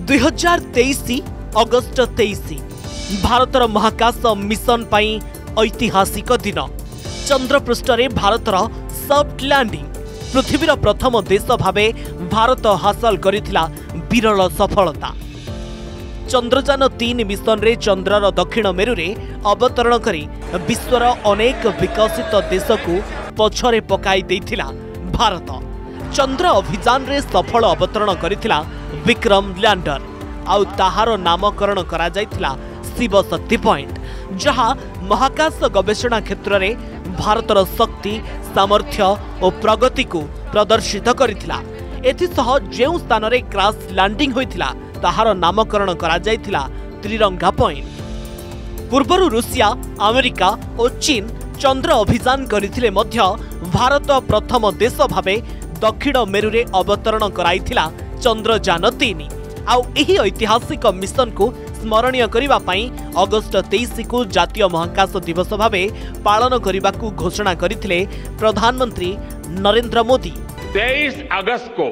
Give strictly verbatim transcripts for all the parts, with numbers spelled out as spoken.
दुई हजार तेईस अगस्ट तेईस भारतर महाकाश मिशन पाई ऐतिहासिक दिन। चंद्रपृष्ठ रे भारतर सॉफ्ट लैंडिंग पृथ्वीर प्रथम देश भावे भारत हासिल करिथिला विरल सफलता। चंद्रयान तीन मिशन रे चंद्रर दक्षिण मेरु रे अवतरण करी विश्वर अनेक विकसित देश को पछरे पकाई देथिला भारत। चंद्र अभियान रे सफल अवतरण करिथिला विक्रम लैंडर आउ ताहार नामकरण करा जायथिला शिव शक्ति पॉइंट, जहां महाकाश गवेषणा क्षेत्र रे भारतर शक्ति सामर्थ्य और प्रगति को प्रदर्शित करिथिला। एथिसह जेउ स्थान रे क्रैश लैंडिंग होइथिला ताहार नामकरण करा जायथिला त्रिरंगा पॉइंट। पूर्वरु रूसिया, अमेरिका और चीन चंद्र अभियान करथिले मध्य भारत प्रथम देश भावे दक्षिण मेरु रे अवतरण कराइथिला चंद्रयान तीन। आउ एही ऐतिहासिक मिशन को स्मरणीय करिबा पई अगस्त तेईस को जातीय महाकाश दिवस भावे पालन करिबा को घोषणा करिथिले प्रधानमंत्री नरेंद्र मोदी। तेईस अगस्त को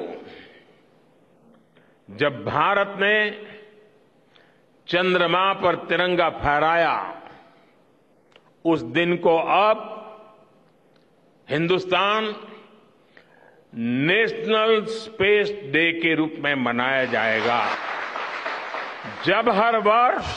जब भारत ने चंद्रमा पर तिरंगा फहराया, उस दिन को अब हिंदुस्तान नेशनल स्पेस डे के रूप में मनाया जाएगा। जब हर वर्ष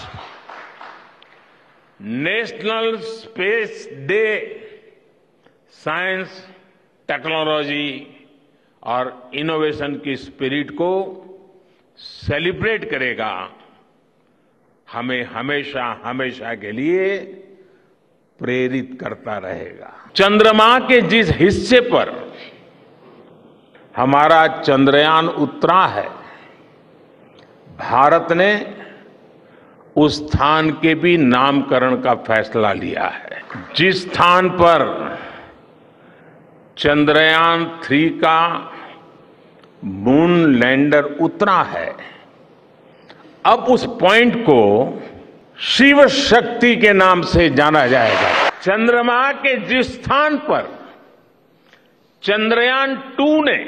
national space day science, technology और इनोवेशन की स्पिरिट को सेलिब्रेट करेगा, हमें हमेशा हमेशा के लिए प्रेरित करता रहेगा। चंद्रमा के जिस हिस्से पर हमारा चंद्रयान उतरा है, भारत ने उस स्थान के भी नामकरण का फैसला लिया है। जिस स्थान पर चंद्रयान थ्री का मून लैंडर उतरा है, अब उस पॉइंट को शिव शक्ति के नाम से जाना जाएगा। चंद्रमा के जिस स्थान पर चंद्रयान टू ने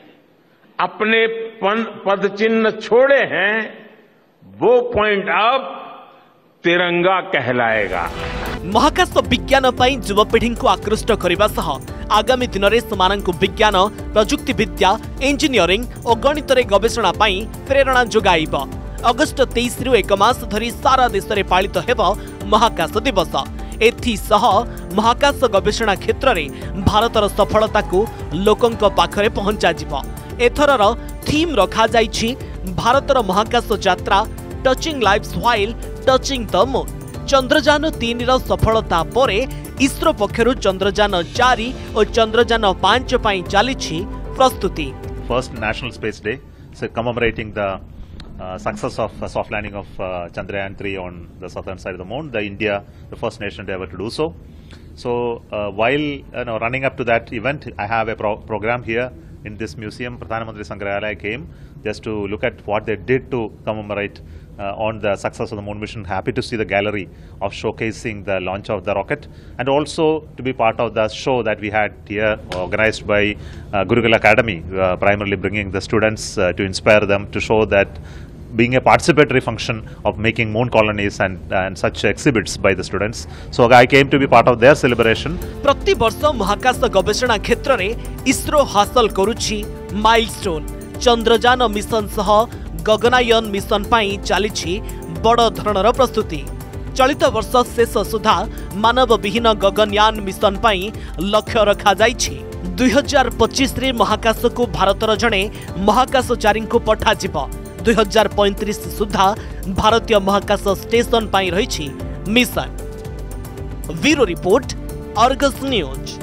अपने पद चिन्ह छोड़े हैं, वो पॉइंट अब तिरंगा कहलाएगा। महाकाश विज्ञान पई युवपीढ़ी को आकृष्ट करने सह आगामी दिन में सेमानंकु विज्ञान, प्रजुक्ति विद्या, इंजीनियरिंग और गणित रे गवेषणा पई प्रेरणा जोगाइब। अगस्त तेईस रु एक मास धरी सारा देश में पालित हेब महाकाश दिवस। एथिसह महाकाश गवेषणा क्षेत्र में भारतर सफलता को लोकंक पाखरे पहुंचा जिवो। एथरर थीम रखा जाइछि भारतर महाकाश यात्रा touching lives while touching the moon. Chandrayaan तीन रो सफलता परे इसरो पक्षरु चंद्रयान चार और चंद्रयान पांच पई चलिछि प्रस्तुति। First national space day so commemorating the uh, success of uh, soft landing of uh, Chandrayaan three on the southern side of the moon, the India, the first nation to ever to do so. So uh, while you know, running up to that event, I have a pro program here in this museum. Pradhan Mantri Sangrahalaya came just to look at what they did to commemorate uh, on the success of the moon mission. Happy to see the gallery of showcasing the launch of the rocket, and also to be part of the show that we had here organized by uh, Gurukul Academy, uh, primarily bringing the students uh, to inspire them, to show that being a participatory function of making moon colonies and, and such exhibits by the students. So I came to be part of their celebration. प्रति वर्ष महाकाश गवेषणा क्षेत्र रे इसरो हासिल करुछि milestone. Chandrayaan mission सह गगनायन mission पाई चलिछि बड़ धरणर प्रस्तुति। चलित वर्ष शेष सुधा मानव विहीन गगनयान मिशन पाई लक्ष्य रखा जाइछि। दुई हजार पच्चीस रे महाकाश को भारतर जणे महाकाशचारी को पठा जिवो। दुई हजार पैंतीस सुधा भारतीय महाकाश स्टेशन पाई रहिछि mission. Bureau report, Argus news.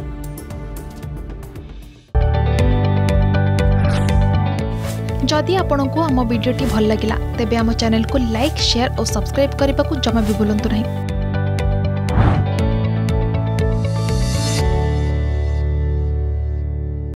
जदि आपंक आम भिडी भल लगा तेब आम चैनल को लाइक, शेयर और सब्सक्राइब करने को जमा भी भूलु नहीं।